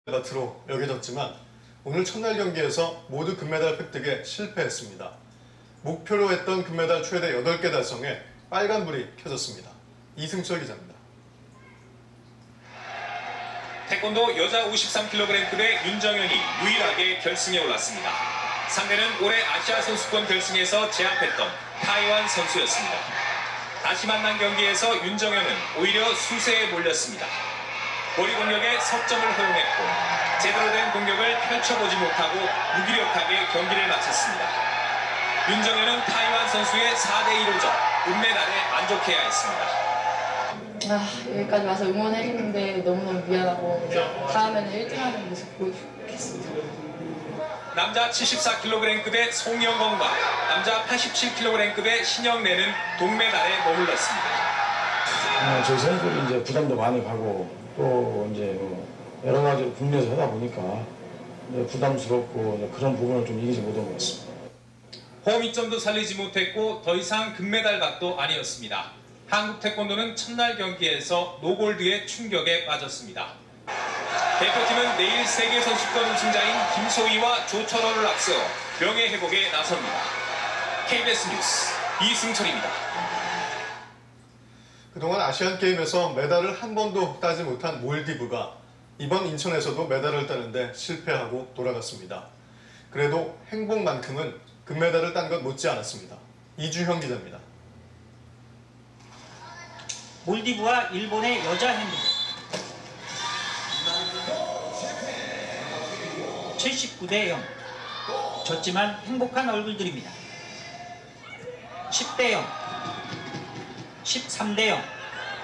바트로 여겨졌지만 오늘 첫날 경기에서 모두 금메달 획득에 실패했습니다. 목표로 했던 금메달 최대 8개 달성에 빨간불이 켜졌습니다. 이승철 기자입니다. 태권도 여자 53kg급의 윤정현이 유일하게 결승에 올랐습니다. 상대는 올해 아시아 선수권 결승에서 제압했던 타이완 선수였습니다. 다시 만난 경기에서 윤정현은 오히려 수세에 몰렸습니다. 거리 공격에 석점을 허용했고 제대로 된 공격을 펼쳐보지 못하고 무기력하게 경기를 마쳤습니다. 윤정현은 타이완 선수의 4대1로 은메달에 만족해야 했습니다. 여기까지 와서 응원해줬는데 너무너무 미안하고 다음에는 1등하는 모습 보여주겠습니다. 남자 74kg급의 송영건과 남자 87kg급의 신영래는 동메달에 머물렀습니다. 저희 선수들이 이제 부담도 많이 가고 또 이제 여러 가지로 국내에서 하다 보니까 부담스럽고 그런 부분을 좀 이기지 못한 것 같습니다. 홈이점도 살리지 못했고 더 이상 금메달 각도 아니었습니다. 한국 태권도는 첫날 경기에서 노골드의 충격에 빠졌습니다. 대표팀은 내일 세계선수권 우승자인 김소희와 조철호를 앞서 명예회복에 나섭니다. KBS 뉴스 이승철입니다. 그동안 아시안게임에서 메달을 한 번도 따지 못한 몰디브가 이번 인천에서도 메달을 따는데 실패하고 돌아갔습니다. 그래도 행복만큼은 금메달을 딴 것 못지 않았습니다. 이주형 기자입니다. 몰디브와 일본의 여자 핸드볼 79대 0 졌지만 행복한 얼굴들입니다. 10대 0 13대 0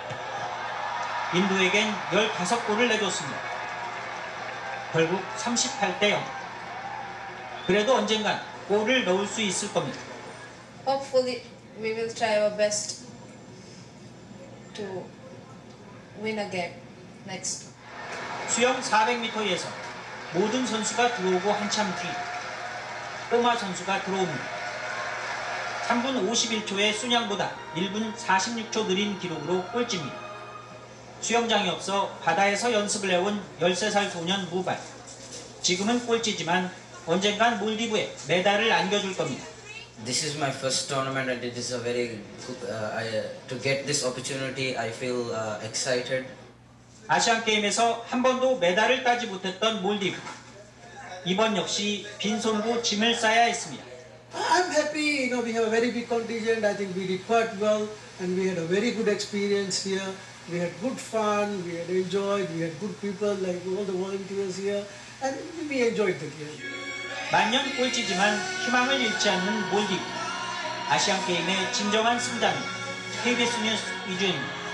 인도에겐 15골을 내줬습니다. 결국 38대 0 그래도 언젠간 골을 넣을 수 있을 겁니다. Hopefully we will try our best to win a game next. 수영 400m에서 모든 선수가 들어오고 한참 뒤 꼬마 선수가 들어옵니다. 3분 51초의 순양보다 1분 46초 느린 기록으로 꼴찌입니다. 수영장이 없어 바다에서 연습을 해온 13살 소년 무발. 지금은 꼴찌지만 언젠간 몰디브에 메달을 안겨줄 겁니다. This is my first tournament and it is a very to get this opportunity I feel excited. 아시안 게임에서 한 번도 메달을 따지 못했던 몰디브. 이번 역시 빈손으로 짐을 싸야 했습니다. I'm happy, we have a very big contingent. I think we did quite well and we had a very good experience here. We had good fun, we had enjoyed, we had good people like all the volunteers here and we enjoyed the game. 만년 꼴찌지만 희망을 잃지 않는 몰디브. 아시안 게임의 진정한 승자는 KBS 뉴스 이주연입니다.